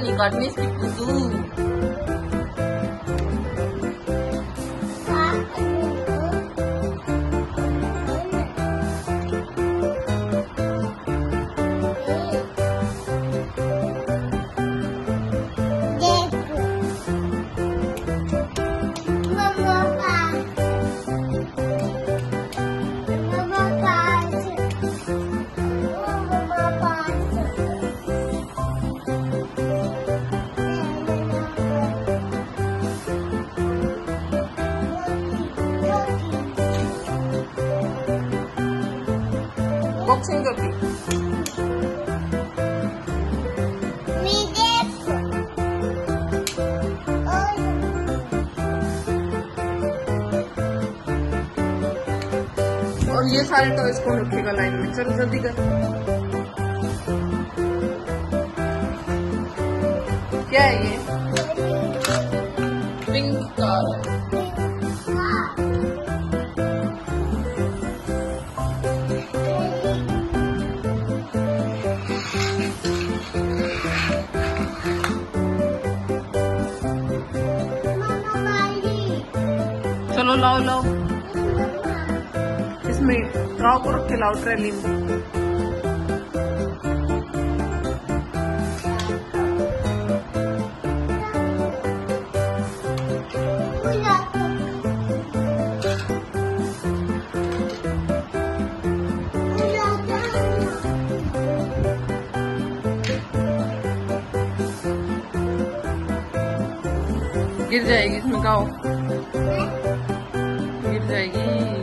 nih karena stick itu. Boxing करती और ये सारे टॉयज कौन रखेगा लाइन में? चलो जल्दी कर। क्या है ये? पिंक कार है। चलो लाओ लाओ, इसमें गाँव को रख के लाओ ट्रैली में। गिर जाएगी इसमें गाँव, गिर जाएगी।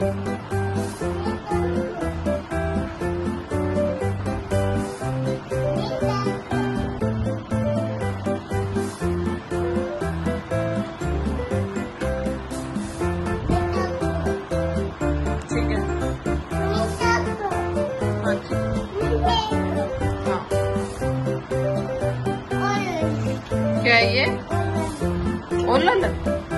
ठीक है, हाँ जी, हाँ। क्या है ये? ओला ला।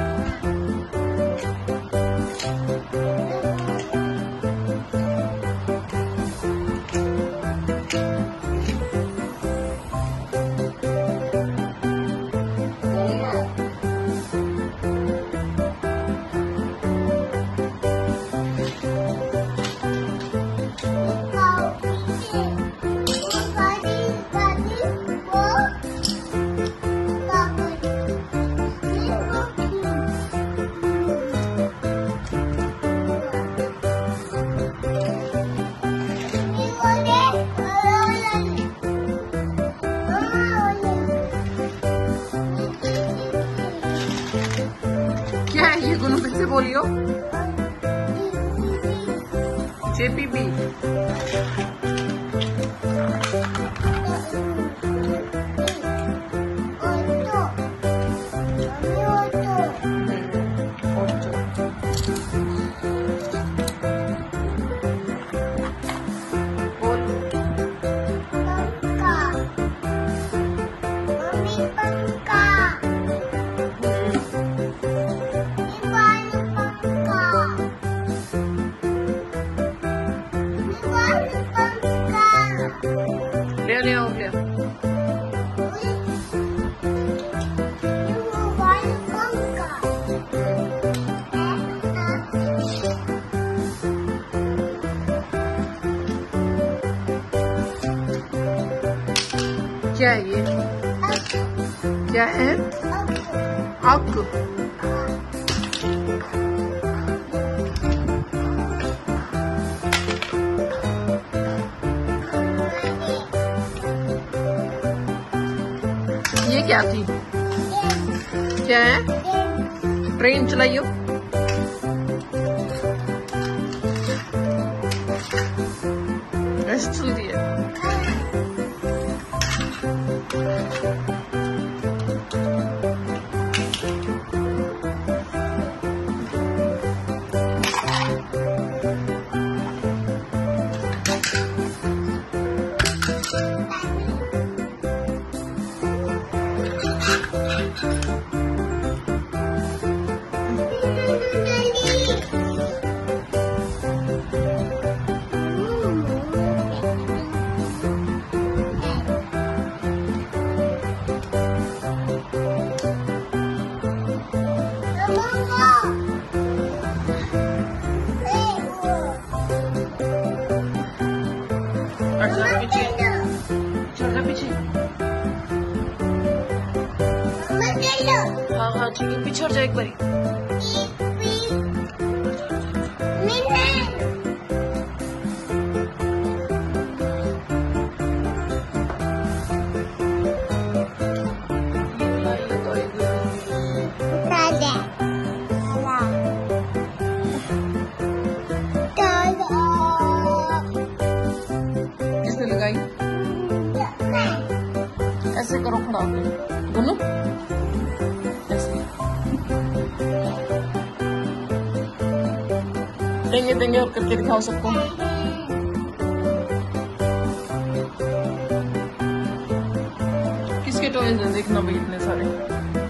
क्या है ये? दोनों फिर से बोलियो। JPB। ले आओ ले। क्या है ये? क्या है? आग। ये क्या थी? क्या है? ट्रेन चलाइयो। ऐसे चलती है। पीछे चढ़ जा पीछे। हाँ हाँ ठीक है, पीछे हट जा एक बारी। किसने लगाई? ऐसे करो खड़ा होकर दोनों, ऐसे देंगे देंगे और करके दिखाओ सबको। किसके टॉयज हैं देखना भाई इतने सारे।